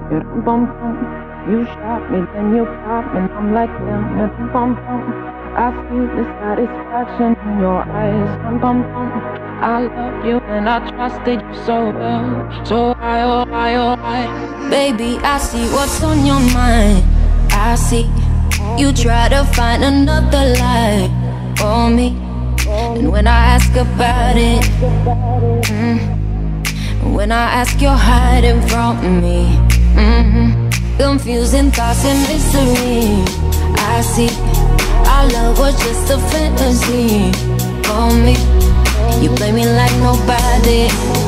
You bum bum. You shot me, then you pop, and I'm like damn. You bum bum. I see the satisfaction in your eyes. Bum bum. I loved you and I trusted you so well. So I. Baby, I see what's on your mind. I see you try to find another lie for me. And when I ask about it, when I ask, you're hiding from me. Confusing thoughts and mystery. I see our love was just a fantasy for me. You play me like nobody.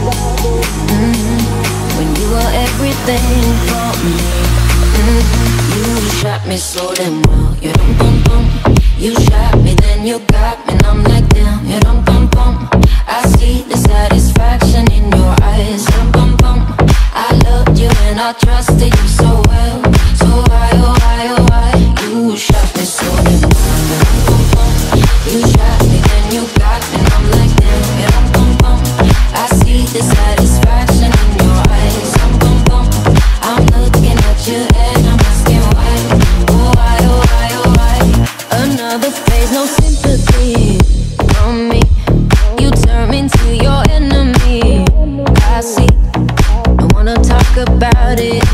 When you were everything for me. You shot me so damn well. You dum bum bum. You shot me, then you got me, and I'm like damn. You dum bum bum. I see the satisfaction in your eyes. Dum bum bum. I loved you and I trusted you so well. So why, oh why, oh why? You shot me so damn well. You dum bum bum. You shot me, then you got me, and I'm like damn. You dum bum bum. I see the satisfaction in your eyes. Dum bum bum. I'm looking at you and I'm asking why. Oh why, oh why, oh why? Another phase, no sympathy from me. You turn into your enemy. I see. I wanna talk about it.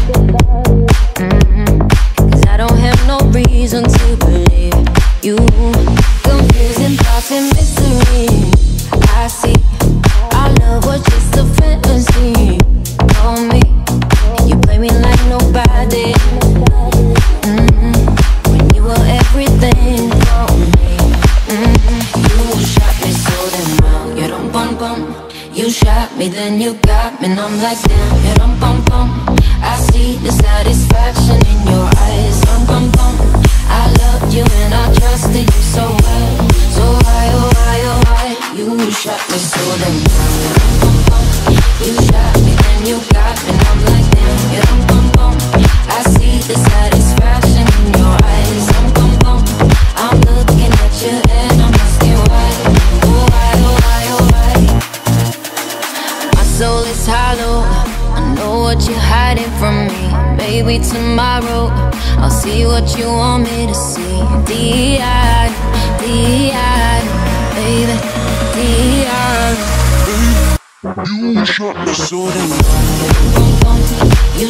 Cause I don't have no reason to believe you. Confusing thoughts and mystery. I see. Our love was just a fantasy for me. You play me like nobody. When you were everything for me. You shot me so damn well. You dum bum bum. You shot me, then you got me, and I'm like damn. You dum bum bum. I see the satisfaction in your eyes. Dum bum bum. I loved you and I trusted you so well. So why, oh why, oh why? You shot me so damn well. You dum bum bum. You shot me, then you got me, and I'm like damn. You dum bum bum. I see the satisfaction in your eyes. Dum bum bum. I'm looking at you and I'm asking why. Oh why, oh why, oh why? My soul is hollow. I know what you're hiding from me. Maybe tomorrow I'll see what you want me to see. D.I., D.I., baby, D.I. You shot me so damn well. You